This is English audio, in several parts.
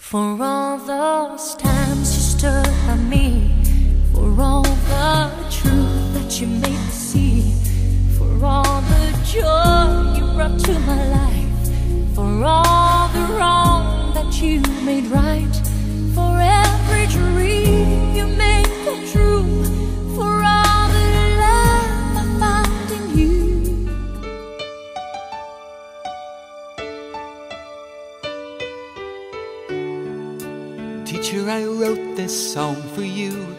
For all those times you stood by me, for all the truth that you made me see, for all the joy you brought to my life, for all the wrong that you made right, for every dream you made come true, for all the love I found in you. Teacher, I wrote this song for you,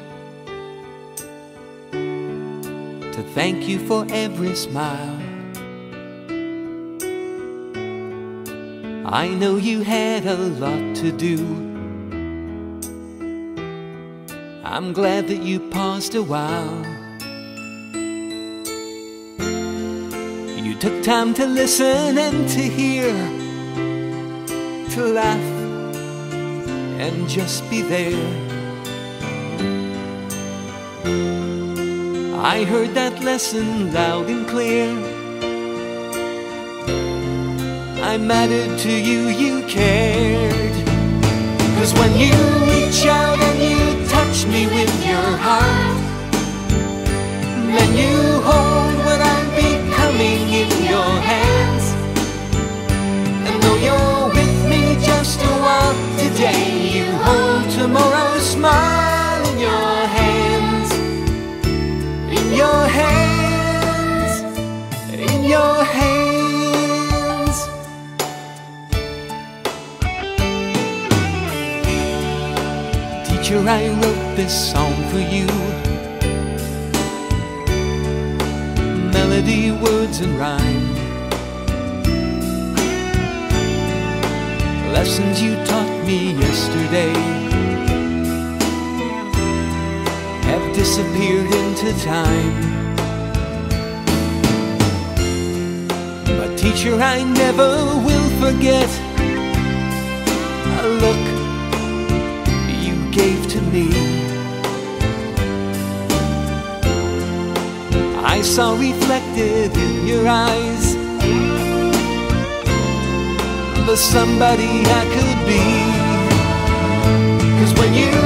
to thank you for every smile. I know you had a lot to do. I'm glad that you paused a while. You took time to listen and to hear, to laugh and just be there. I heard that lesson loud and clear. I mattered to you, you cared. 'Cause when you reach out and you touch me with your heart, then you hold what I'm becoming in your hands. And though you're with me just a while today, you hold tomorrow's smile in your hands. In your hands, in your hands. Teacher, I wrote this song for you. Melody, words and rhyme, lessons you taught me yesterday have disappeared into time. But teacher, I never will forget a look you gave to me. I saw reflected in your eyes the somebody I could be. 'Cause when you